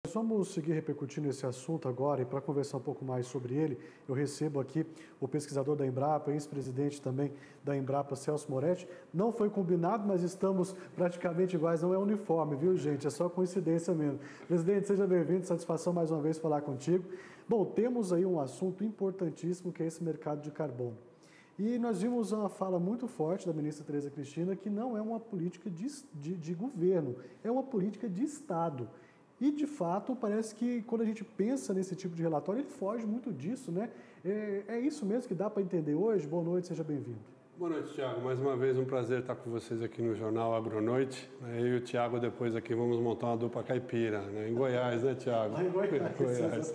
Vamos seguir repercutindo esse assunto agora e para conversar um pouco mais sobre ele, eu recebo aqui o pesquisador da Embrapa, ex-presidente também da Embrapa, Celso Moretti. Não foi combinado, mas estamos praticamente iguais, não é uniforme, viu, gente? É só coincidência mesmo. Presidente, seja bem-vindo, satisfação mais uma vez falar contigo. Bom, temos aí um assunto importantíssimo que é esse mercado de carbono. E nós vimos uma fala muito forte da ministra Tereza Cristina que não é uma política de governo, é uma política de Estado. E, de fato, parece que quando a gente pensa nesse tipo de relatório, ele foge muito disso, né? É isso mesmo que dá para entender hoje? Boa noite, seja bem-vindo. Boa noite, Tiago. Mais uma vez um prazer estar com vocês aqui no Jornal Agronoite. Eu e o Tiago depois aqui vamos montar uma dupla caipira, né? Em Goiás, né, Tiago? Em Goiás.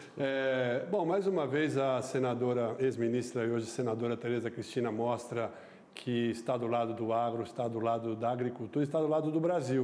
Bom, mais uma vez a senadora, ex-ministra e hoje senadora Tereza Cristina mostra que está do lado do agro, está do lado da agricultura, está do lado do Brasil.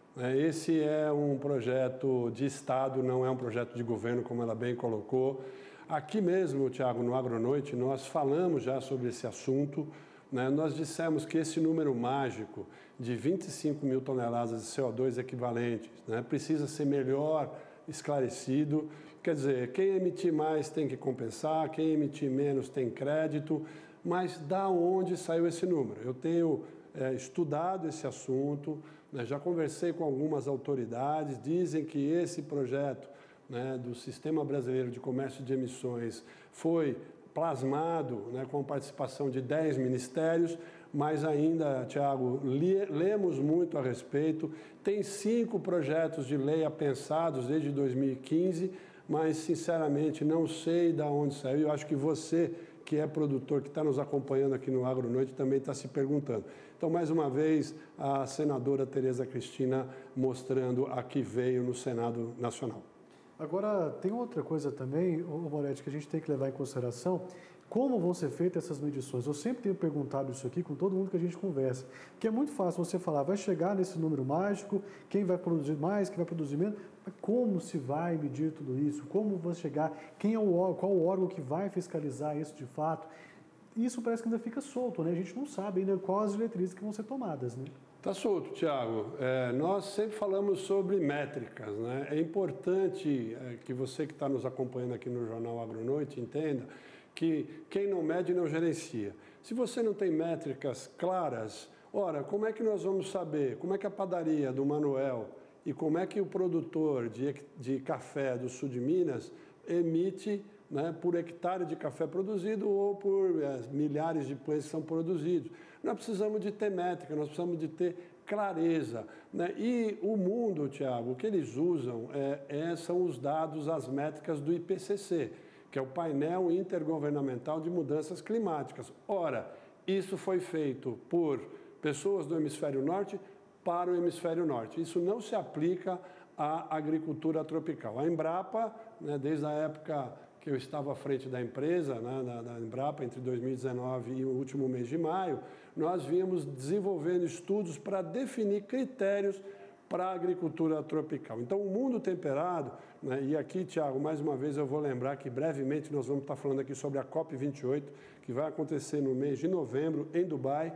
Esse é um projeto de Estado, não é um projeto de governo, como ela bem colocou. Aqui mesmo, Tiago, no Agronoite, nós falamos já sobre esse assunto. Nós dissemos que esse número mágico de 25 mil toneladas de CO2 equivalentes precisa ser melhor esclarecido. Quer dizer, quem emitir mais tem que compensar, quem emitir menos tem crédito, mas da onde saiu esse número? Eu tenho estudado esse assunto, já conversei com algumas autoridades, dizem que esse projeto do Sistema Brasileiro de Comércio de Emissões foi plasmado com a participação de 10 ministérios, mas ainda, Tiago, lemos muito a respeito, tem 5 projetos de lei apensados desde 2015, mas sinceramente não sei de onde saiu. Eu acho que você, que é produtor, que está nos acompanhando aqui no Agronoite, também está se perguntando. Então, mais uma vez, a senadora Tereza Cristina mostrando a que veio no Senado Nacional. Agora, tem outra coisa também, Moretti, que a gente tem que levar em consideração, como vão ser feitas essas medições. Eu sempre tenho perguntado isso aqui com todo mundo que a gente conversa, porque é muito fácil você falar, vai chegar nesse número mágico, quem vai produzir mais, quem vai produzir menos, mas como se vai medir tudo isso? Como vai chegar? Qual o órgão que vai fiscalizar isso de fato? Isso parece que ainda fica solto, né? A gente não sabe ainda quais as diretrizes que vão ser tomadas, né? Está solto, Tiago. Nós sempre falamos sobre métricas, né? É importante que você que está nos acompanhando aqui no Jornal Agronoite entenda que quem não mede não gerencia. Se você não tem métricas claras, ora, como é que nós vamos saber? Como é que a padaria do Manuel e como é que o produtor de café do sul de Minas emite por hectare de café produzido ou por milhares de pães que são produzidos? Nós precisamos de ter métrica, nós precisamos de ter clareza. E o mundo, Tiago, o que eles usam são os dados, as métricas do IPCC, que é o painel intergovernamental de mudanças climáticas. Ora, isso foi feito por pessoas do hemisfério norte para o hemisfério norte. Isso não se aplica à agricultura tropical. A Embrapa, desde a época que eu estava à frente da empresa, da Embrapa, entre 2019 e o último mês de maio, nós vínhamos desenvolvendo estudos para definir critérios para a agricultura tropical. Então, o mundo temperado, e aqui, Tiago, mais uma vez eu vou lembrar que brevemente nós vamos estar falando aqui sobre a COP28, que vai acontecer no mês de novembro em Dubai,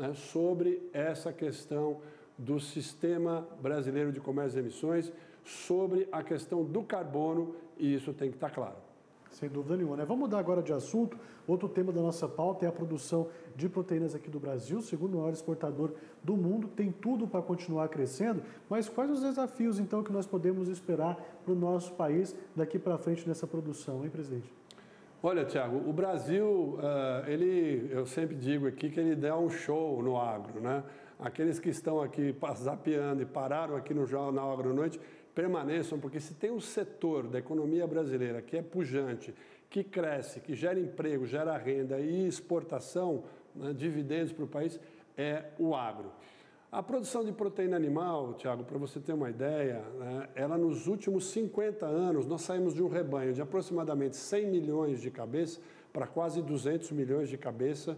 sobre essa questão do Sistema Brasileiro de Comércio de Emissões, sobre a questão do carbono, e isso tem que estar claro. Sem dúvida nenhuma, né? Vamos mudar agora de assunto. Outro tema da nossa pauta é a produção de proteínas aqui do Brasil, segundo o maior exportador do mundo, tem tudo para continuar crescendo, mas quais os desafios, então, que nós podemos esperar para o nosso país daqui para frente nessa produção, hein, presidente? Olha, Tiago, o Brasil, eu sempre digo aqui que ele dá um show no agro, né? Aqueles que estão aqui zapeando e pararam aqui no Jornal Agronoite, permaneçam, porque se tem um setor da economia brasileira que é pujante, que cresce, que gera emprego, gera renda e exportação, dividendos para o país, é o agro. A produção de proteína animal, Tiago, para você ter uma ideia, ela nos últimos 50 anos, nós saímos de um rebanho de aproximadamente 100 milhões de cabeças para quase 200 milhões de cabeças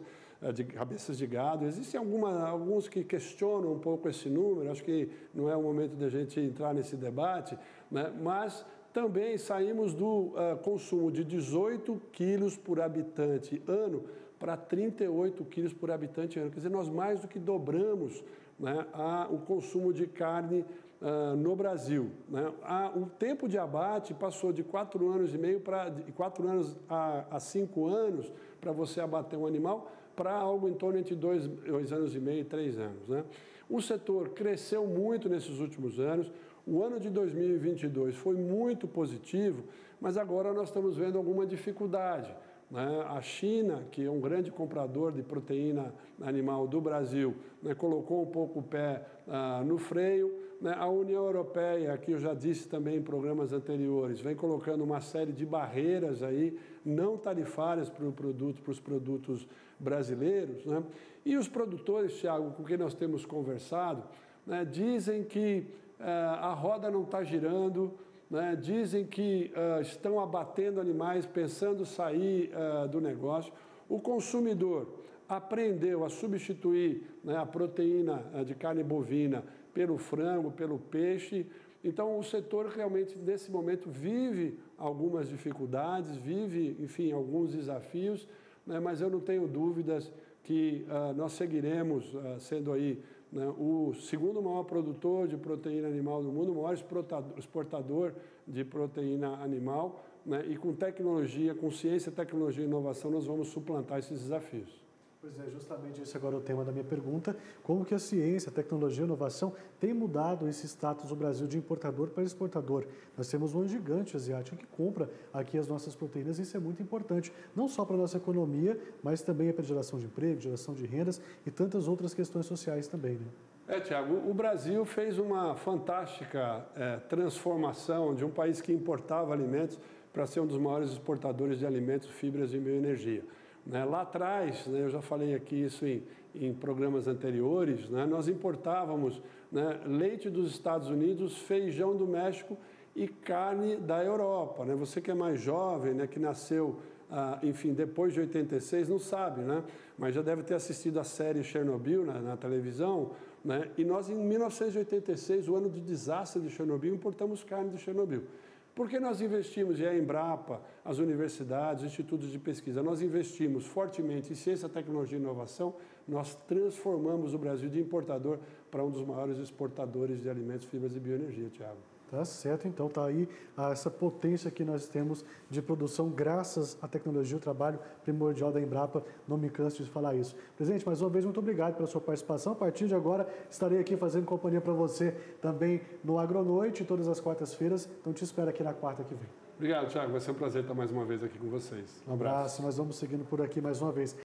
de gado. Existem alguns que questionam um pouco esse número, acho que não é o momento da gente entrar nesse debate, mas também saímos do consumo de 18 quilos por habitante ano para 38 quilos por habitante ano. Quer dizer, nós mais do que dobramos o consumo de carne no Brasil. Né? O tempo de abate passou de 4 anos e meio de 4 anos a 5 anos para você abater um animal, para algo em torno de 2 anos e meio e 3 anos. Né? O setor cresceu muito nesses últimos anos. O ano de 2022 foi muito positivo, mas agora nós estamos vendo alguma dificuldade. Né? A China, que é um grande comprador de proteína animal do Brasil, né, colocou um pouco o pé no freio. Né? A União Europeia, que eu já disse também em programas anteriores, vem colocando uma série de barreiras aí, não tarifárias para os produtos brasileiros. Né? E os produtores, Thiago, com quem nós temos conversado, né, dizem que a roda não está girando, né? Dizem que estão abatendo animais pensando sair do negócio. O consumidor aprendeu a substituir, né, a proteína de carne bovina pelo frango, pelo peixe. Então, o setor realmente, nesse momento, vive algumas dificuldades, vive, enfim, alguns desafios, né, mas eu não tenho dúvidas que nós seguiremos sendo aí, né, o segundo maior produtor de proteína animal do mundo, o maior exportador de proteína animal, né, e com tecnologia, com ciência, tecnologia e inovação, nós vamos suplantar esses desafios. Pois é, justamente esse agora é o tema da minha pergunta. Como que a ciência, a tecnologia e a inovação tem mudado esse status do Brasil de importador para exportador? Nós temos um gigante asiático que compra aqui as nossas proteínas e isso é muito importante, não só para a nossa economia, mas também para a geração de emprego, geração de rendas e tantas outras questões sociais também, né? Tiago, o Brasil fez uma fantástica transformação de um país que importava alimentos para ser um dos maiores exportadores de alimentos, fibras e bioenergia. Lá atrás, né, eu já falei aqui isso em programas anteriores, né, nós importávamos, né, leite dos Estados Unidos, feijão do México e carne da Europa. Né? Você que é mais jovem, né, que nasceu, enfim, depois de 86, não sabe, né? Mas já deve ter assistido a série Chernobyl na televisão. Né? E nós, em 1986, o ano de desastre de Chernobyl, importamos carne de Chernobyl. Porque nós investimos, e a Embrapa, as universidades, os institutos de pesquisa, nós investimos fortemente em ciência, tecnologia e inovação, nós transformamos o Brasil de importador para um dos maiores exportadores de alimentos, fibras e bioenergia, Thiago. Tá certo, então tá aí essa potência que nós temos de produção graças à tecnologia e o trabalho primordial da Embrapa, não me canso de falar isso. Presidente, mais uma vez, muito obrigado pela sua participação. A partir de agora, estarei aqui fazendo companhia para você também no Agronoite, todas as quartas-feiras, então te espero aqui na quarta que vem. Obrigado, Thiago, vai ser um prazer estar mais uma vez aqui com vocês. Um abraço, nós vamos seguindo por aqui mais uma vez.